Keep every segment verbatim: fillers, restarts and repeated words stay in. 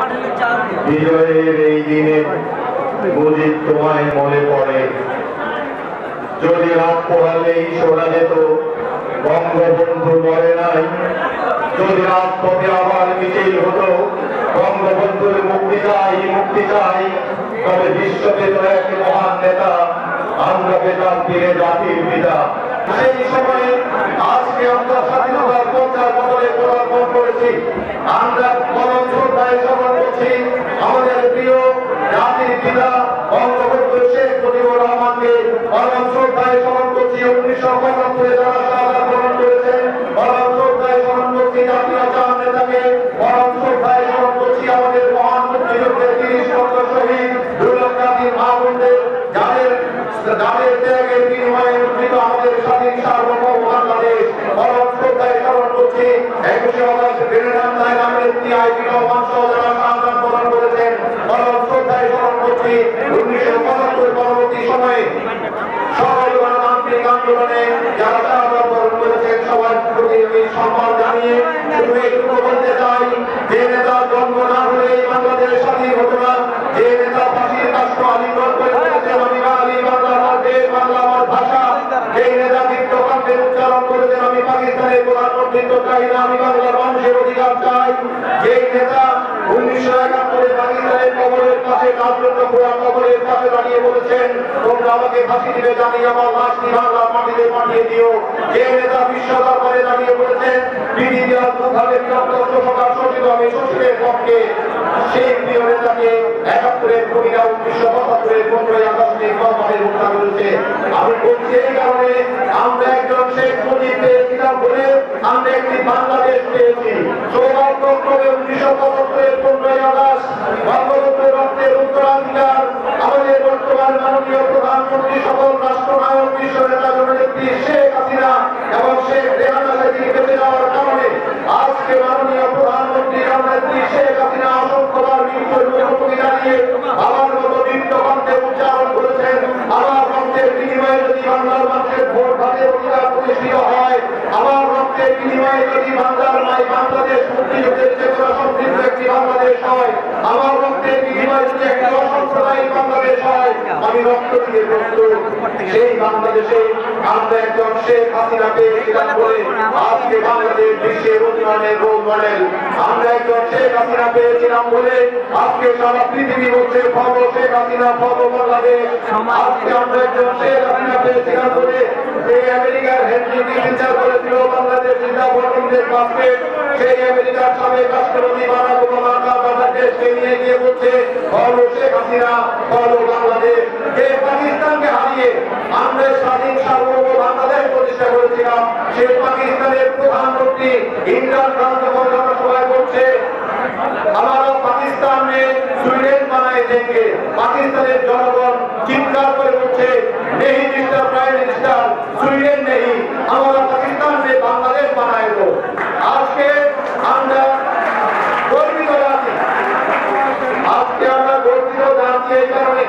বিজয়ের এই দিনে মুজিব তোমায় মনে পড়ে। যদি রাত পোহালেই শোনা যেত বঙ্গবন্ধু মরে নাই, যদি রাত পথে আবার মিছিল হতো বঙ্গবন্ধুর মুক্তি চাই মুক্তি চাই, তবে বিশ্ব পেত এক মহান নেতা, আমরা পেতাম ফিরে জাতির পিতা। সেই সময়ে আজকে আমরা স্বাধীনতার পঞ্চাশ বছরে পদার্পণ করেছি। আমরা পরম শ্রদ্ধায় স্মরণ করছি আমাদের প্রিয় জাতির পিতা বঙ্গবন্ধু শেখ মুজিবুর রহমানকে। পরম শ্রদ্ধায় স্মরণ করছি উনিশশো পঁচাত্তরে যারা শাহাদাত বরণ করেছেন। পরম শ্রদ্ধায় স্মরণ করছি জাতীয় চার নেতাকে। পরম শ্রদ্ধায় স্মরণ করছি আমাদের মহান মুক্তিযুদ্ধের তিরিশ বছর শহীদ দুই লক্ষাধিক মা বোনদের, যাদের যাদের ত্যাগের বিনিময়ে উন্নীত আমাদের স্বাধীন সার্বভৌম বাংলাদেশ। পরম শ্রদ্ধায় স্মরণ করছি একুশে অগস্ট বেরেনান্দায় নামের একটি আইপি রহমান সহ যারা শাহাদাত বরণ করেছেন। পরম শ্রদ্ধায় স্মরণ করছি উনিশশো পঁচাত্তর পরবর্তী সময়ে সকল গণতান্ত্রিক আন্দোলনে যারা শাহাদাত বরণ করেছেন সবার প্রতি আমি সম্মান জানিয়ে শুধু এইটুকু বলতে চাই, যে নেতার জন্ম না হলে এই বাংলাদেশ স্বাধীন হতো না, যে নেতা ফাঁসির কাষ্ঠ আলিঙ্গন করে বলেছেন আমি বাঙালি, বাংলা আমার দেশ, বাংলা আমার ভাষা, এই নেতা দীপ্ত কণ্ঠে উচ্চারণ করেছেন আমি পাকিস্তানের প্রধানমন্ত্রিত্ব চাই না, আমি বাংলার মানুষের অধিকার চাই, যেই নেতা উনিশশো একাত্তরে পাকিস্তানের কবরের পাশে রাজচন্দ্রপুরা কবরের পাশে দাঁড়িয়ে বলেছেন তোমরা আমাকে ফাঁসি দিবে জানি আমার লাশটি বাংলার মাটিতে পাঠিয়ে দিও, যে নেতা বিশ্ব দরবারে দাঁড়িয়ে বলেছেন পৃথিবী আর দুভাবে বিরক্ত শোষকার শোষিত আমি শোষিতের পক্ষে, সেই প্রিয় নেতাকে একাত্তরের কবিরা উনিশশো পঁচাত্তরের পনেরোই আগস্টে কলমানের মুক্তা করেছে। আমি বলছি এই কারণে আমরা একজন শেখ মুজিব পেয়েছিলাম বলে আমরা একটি বাংলাদেশ পেয়েছি। সৌভাগ্যক্রমে উনিশশো পঁচাত্তরের পনেরোই আগস্ট বঙ্গবন্ধুর রক্তের উত্তরাধিকার আমাদের বর্তমান মাননীয় প্রধানমন্ত্রী সকল রাষ্ট্রনায়ক বিশ্ব নেতা জননেত্রী শেখ হাসিনা এবং শেখ রেহানা শেখ বেঁচে যাওয়ার কারণে আজকে মাননীয় প্রধানমন্ত্রী জননেত্রী শেখ হাসিনা অসংখ্যবার মৃত্যুর মুখোমুখি দাঁড়িয়ে আমার মতো দীপ্ত কণ্ঠে উচ্চারণ করেছেন আমার রক্তের বিনিময়ে যদি বাংলার মানুষের ভোট ভাতের অধিকার প্রতিষ্ঠিত হয়, আমার রক্তের বিনিময়ে যদি বাংলার মাই বাংলাদেশ মুক্তিযুদ্ধের চেতনা সমৃদ্ধ একটি বাংলাদেশ হয়, আমার রক্তের বিনিময়ে যদি একটি অসাম্প্রদায়িক বাংলাদেশ হয়, আমি রক্ত দিয়ে প্রস্তুত। সেই বাংলাদেশে আমরা একজন শেখ হাসিনা পেয়েছিলাম বলে আজকে বাংলাদেশ বিশ্বের উন্নয়নের রোল মডেল। আমরা একজন শেখ হাসিনা পেয়েছিলাম বলে আজকে সারা পৃথিবী হচ্ছে ভব শেখ হাসিনা ভব বাংলাদেশ। আজকে আমরা একজন শেখ হাসিনা পেয়েছিলাম বলে যে আমেরিকার হেনরি কিসিঞ্জার বলেছিল বাংলাদেশ জিন্দাবাদ ইন্ডিয়ান বাস্কেট, সেই আমেরিকার সাবেক রাষ্ট্রপতি বারাক ওবামা তার দেশকে নিয়ে গিয়ে বলছে বলো শেখ হাসিনা বলো বাংলাদেশ। যে পাকিস্তানকে হারিয়ে আমরা স্বাধীন সার্বভৌম বাংলাদেশ প্রতিষ্ঠা করেছিলাম, সেই পাকিস্তানের প্রধানমন্ত্রী ইমরান খান যখন জনসভায় বলছে हमारा पाकिस्तान में स्वीडेन बनाए देंगे, पाकिस्तान जनगण चिंता করে বলছে नहीं मिस्टर प्राइम मिनिस्टर स्वीडेन नहीं, हमारा पाकिस्तान में बांग्लादेश बनाए दो। आज के আমরা গর্বিত জাতি, আজকে আমরা গর্বিত জাতি এই কারণে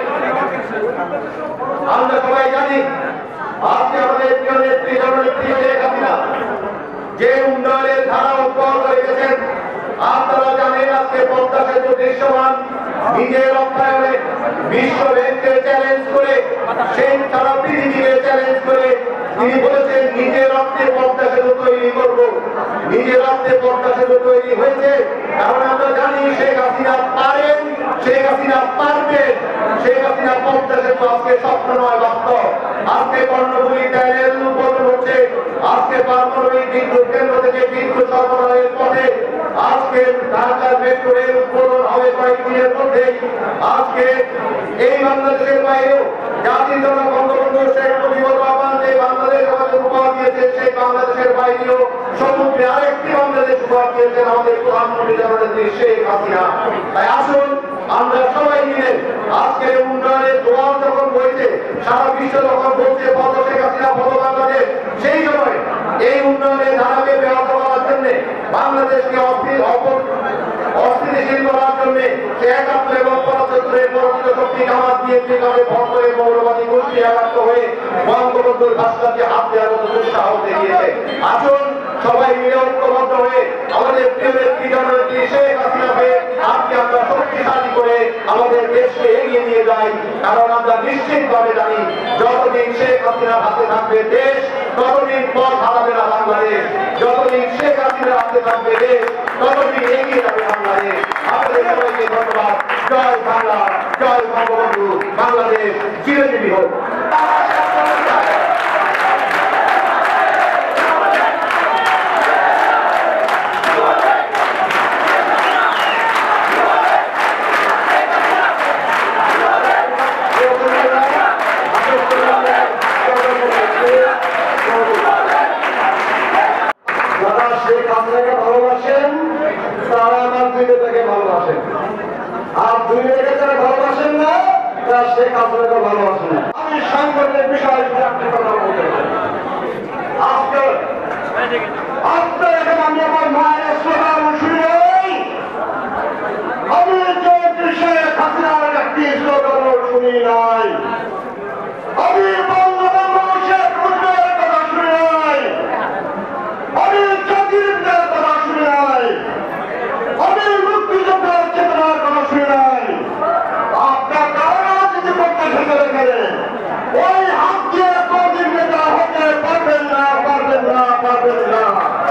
আমরা সবাই জানি আজকে আমাদের প্রিয় নেত্রী জননেত্রী শেখ হাসিনা যে উন্নয়নের ধারা অব্যাহত রেখেছেন। আপনারা জানেন আজকে পদ্মা সেতু দৃশ্যমান নিজের অর্থায়নে বিশ্ব ব্যাংককে চ্যালেঞ্জ করে সেই সারা পৃথিবীকে চ্যালেঞ্জ করে তিনি বলেছেন নিজের রক্তে পদ্মা সেতু তৈরি করব। নিজের রক্তে পদ্মা সেতু তৈরি হয়েছে কারণ আমরা জানি শেখ হাসিনা পারেন, শেখ হাসিনা পারবেন। শেখ হাসিনা পদ্মা সেতু আজকে স্বপ্ন নয় বাস্তব। আজকে কর্ণফুলী ট্যানেল উদ্বোধন হচ্ছে, আজকে পারমাণবিক বিদ্যুৎ কেন্দ্র থেকে বিদ্যুৎ সরবরাহের পথে আজকে ঢাকার মেট্রো রেল উদ্বোধন হবে কয়েকদিনের মধ্যেই। আজকে এই বাংলাদেশের বাইরেও জাতির জনক বঙ্গবন্ধু শেখ মুজিবুর রহমান যে বাংলাদেশ আমাদের উপহার দিয়েছে সেই বাংলাদেশের বাইরেও সমুদ্রে আরেকটি বাংলাদেশ উপহার দিয়েছেন আমাদের প্রধানমন্ত্রী জননেত্রী শেখ হাসিনা। তাই আসুন আমরা সবাই মিলে আজকে উন্নয়নের জোয়ার যখন বইছে, সারা বিশ্ব যখন বলছে বলো শেখ হাসিনা বলো বাংলাদেশ, সেই সময় এই উন্নয়নের ধারাকে ব্যাহত করার জন্য বাংলাদেশকে অস্থিতিশীল করার জন্য একাত্তর এবং পঁচাত্তরের পরাজিত শক্তি জামাত বিএনপি নামে ভক্তরে মৌলবাদী গোষ্ঠী একাত্ম হয়ে বঙ্গবন্ধুর ভাস্কর্যে হাত দেওয়ার মতো দুঃসাহস দেখিয়েছে। আসুন সবাই মিলে ঐক্যবদ্ধ হয়ে আমাদের প্রিয় নেত্রী জননেত্রী শেখ হাসিনাকে আজকে আমরা চাই, কারণ আমরা নিশ্চিতভাবে জানি যতদিন শেখ হাসিনার হাতে থাকবে দেশ ততদিন পথ হারাবে না বাংলাদেশ, যতদিন শেখ হাসিনার হাতে থাকবে দেশ ততদিন এগিয়ে যাবে বাংলাদেশ। আপনাদের সবাইকে ধন্যবাদ। জয় বাংলা, জয় বঙ্গবন্ধু, বাংলাদেশ চিরজীবী হোক। যারা শেখ হাসিনাকে ভালোবাসেন তারা আমার দুই নেতাকে ভালোবাসেন, আর দুই নেতাকে যারা ভালোবাসেন না তারা শেখ হাসিনাকে ভালোবাসেন না। আমি সংগঠনের বিষয়ে একটি কথা বলতে চাই। আজকে আজকে এখন আমি আমার মায়ের স্লোগান শুনে আমি যে শেখ হাসিনার একটি স্লোগান শুনি নাই, আমি বঙ্গবন্ধু শেখ মুজিবের কথা শুনি নাই, আমি জাতির কথা শুনি নাই, আমি মুক্তিযোদ্ধার চেতনার কথা শুনি নাই। আপনার কারা রাজনীতি করতে সেখানে গেলে ওই হাত দিয়ে কোনদিন নেতা হতে পারবেন না, পারবেন না, পারবেন না।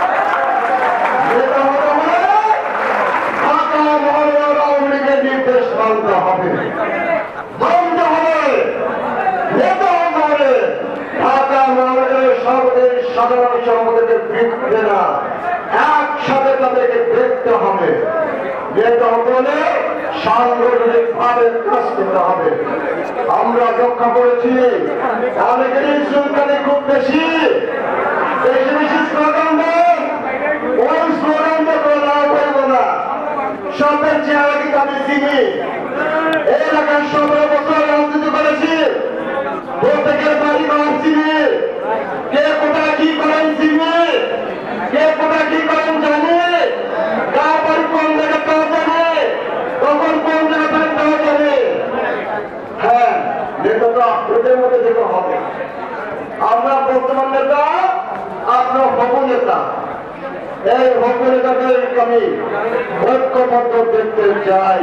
নেতা হতে হলে ঢাকা মহানগর আওয়ামী লীগের নির্দেশ মানতে হবে, মানতে হবে। নেতা হতে হলে ঢাকা মহানগরের সর্বদেশ সাধারণ সম্পাদকের বিরুদ্ধে না, একসাথে তাদেরকে দেখতে হবে। নেতা হতে হলে সাংগঠনিক ভাবে কাজ করতে হবে। আমরা লক্ষ্য করেছি অনেকেরই চুলকানি খুব বেশি বেশি বেশি স্লোগান দেন, ওই স্লোগান দিয়ে লাভ হইব না। সবের চেহারা কিন্তু আমি চিনি, এই এলাকার সতেরো বছর রাজনীতি করেছি, প্রত্যেকের বাড়ি ঘর চিনি, কে কোথায় কি করেন চিনি, কে কোথায় কি করেন জানি, কার বাড়ি কোন জায়গায় তাও জানে, তখন কোন জায়গায় থাকেন তাও জানে। হ্যাঁ, নেতা তো আপনাদের মধ্যে যেতে হবে। আমরা বর্তমান নেতা, আপনার হবু নেতা, এই হবু নেতাদের আমি ঐক্যবদ্ধ দেখতে চাই।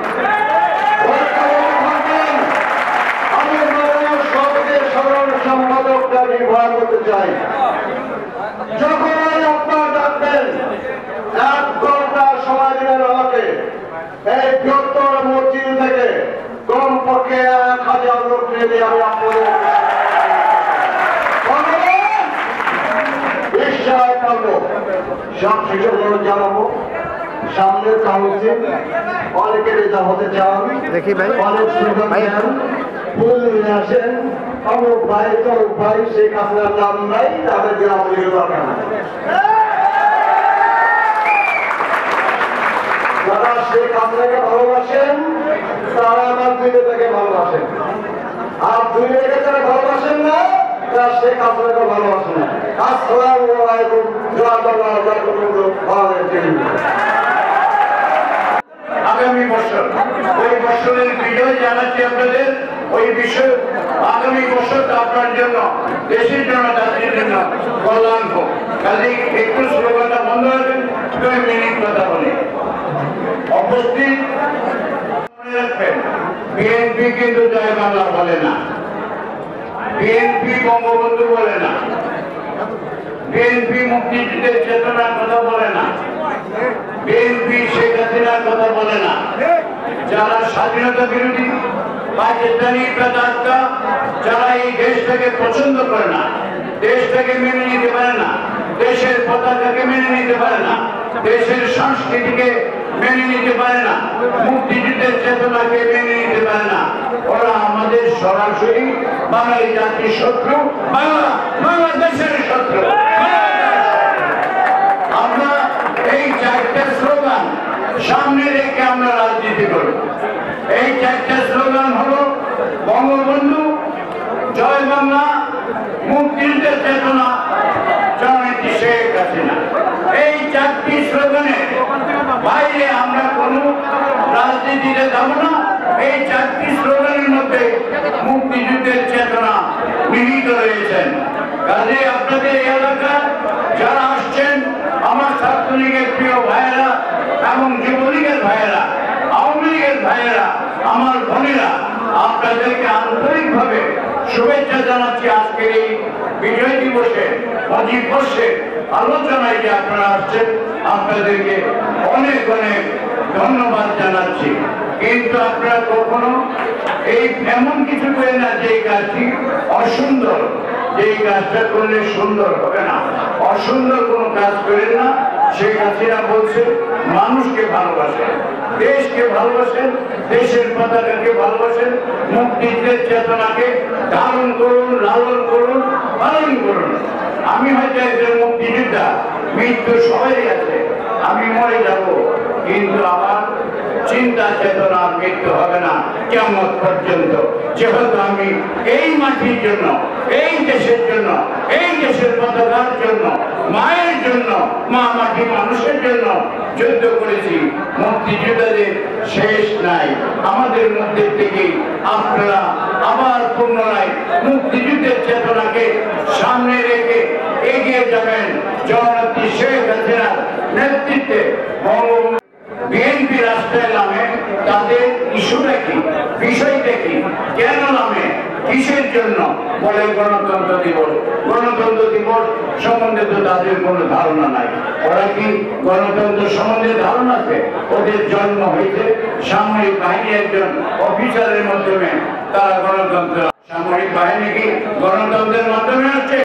আমি সর্বদেশ সাধারণ সম্পাদকটা নির্ভর করতে চাই। যখন আপনার ডাকবেন এক ঘন্টা সময় দিলেন আমাকে, এই বৃহত্তর মসজিদ থেকে কমপক্ষে এক হাজার লোক নিয়ে দিয়ে আমি আপনাদের বিশ্বাস পাবো, সব শিশুগুলো জানাবো। সামনের কাউন্সিল অনেকের এটা হতে চান, অনেক স্লোগান দেন, ফুল নিয়ে আসেন, অমুক ভাই তমুক ভাই, শেখ হাসিনার নাম নাই, তাদের গ্রাম দরকার। যারা শেখ হাসিনাকে ভালোবাসেন তারা আমার দুই নেতাকে ভালোবাসেন, আর দুই নেতাকে যারা ভালোবাসেন না তারা শেখ হাসিনাকে ভালোবাসেন না। আসসালামু আলাইকুম। জয় বাংলা, জয় বঙ্গবন্ধু, আগামী বছর ওই বছরের বিজয় জানাচ্ছি আপনাদের। ওই বিষয় আগামী বছর আপনার জন্য, দেশের জন্য, জাতির জন্য কল্যাণ হোক। কাজে একটু স্লোগানটা বন্ধ রাখবেন, দুই মিনিট কথা বলি। উপস্থিত মনে রাখবেন, বিএনপি কিন্তু জয় বাংলা বলে না, বিএনপি বঙ্গবন্ধু বলে না, বিএনপি মুক্তিযুদ্ধের চেতনার কথা বলে না, বিএনপি শেখ হাসিনার কথা বলে না। যারা স্বাধীনতা বিরোধী পাকিস্তানি প্রতারকা, যারা এই দেশটাকে পছন্দ করে না, দেশটাকে মেনে নিতে পারে না, দেশের পতাকাকে মেনে নিতে পারে না, দেশের সংস্কৃতিকে মেনে নিতে পারে না, মুক্তিযুদ্ধের চেতনাকে মেনে নিতে পারে না, ওরা আমাদের সরাসরি বাঙালি জাতির শত্রু, বাংলা বাংলাদেশের শত্রু। আমরা এই চারটা স্লোগান সামনে রেখে আমরা রাজনীতি করব। এই চারটা স্লোগান হলো বঙ্গবন্ধু, জয় বাংলা, মুক্তিযুদ্ধের চেতনা, জননেত্রী শেখ হাসিনা। এই চারটি স্লোগানের বাইরে আমরা কোনো রাজনীতিতে যাব না। এই চারটি স্লোগানের মধ্যে মুক্তিযুদ্ধের চেতনা নিহিত রয়েছেন। কাজে আপনাদের এলাকার যারা আসছেন, আমার ছাত্রলীগের প্রিয় ভাইয়েরা এবং যুবলীগের ভাইয়েরা, আওয়ামী লীগের ভাইয়েরা, আমার বোনেরা, আপনাদেরকে আন্তরিকভাবে শুভেচ্ছা জানাচ্ছি আজকের এই বিজয় দিবসে পঁচিশ বর্ষে আলোচনায় যে আপনারা আসছেন, আপনাদেরকে অনেক অনেক ধন্যবাদ জানাচ্ছি। কিন্তু আপনারা কখনো এই এমন কিছু করেন না যে এই কাজটি অসুন্দর, যে এই কাজটা করলে সুন্দর হবে না, অসুন্দর কোনো কাজ করেন না। শেখ হাসিনা বলছে মানুষকে ভালোবাসেন, দেশকে ভালোবাসেন, দেশের পতাকাকে ভালোবাসেন, মুক্তিযুদ্ধের চেতনাকে ধারণ করুন, লালন করুন, পালন করুন। আমি হয়তো একজন মুক্তিযোদ্ধা, মৃত্যু সবাই আছে, আমি মরে যাব, কিন্তু আমার চিন্তা চেতনার মৃত্যু হবে না কিয়ামত পর্যন্ত। যেহেতু আমি এই মাটির জন্য, এই দেশের জন্য, এই দেশের পতাকার জন্য, মায়ের জন্য, মা মাটি মানুষের জন্য যুদ্ধ করেছি, মুক্তিযোদ্ধাদের শেষ নাই। আমাদের মধ্যে থেকে আপনারা আবার পুনরায় মুক্তিযুদ্ধের চেতনাকে সামনে রেখে এগিয়ে যাবেন। জননেত্রী শেখ হাসিনার নেতৃত্বে বঙ্গবন্ধু বিএনপি রাষ্ট্রের নামে তাদের ইস্যুটা কি, বিষয়টা কি, কেন নামে, কিসের জন্য বলে গণতন্ত্র দিবস। গণতন্ত্র দিবস সম্বন্ধে তো তাদের কোনো ধারণা নাই। ওরা কি গণতন্ত্র সম্বন্ধে ধারণা আছে? ওদের জন্ম হয়েছে সামরিক বাহিনী একজন অফিসারের মাধ্যমে, তারা গণতন্ত্র। সামরিক বাহিনী কি গণতন্ত্রের মাধ্যমে আছে?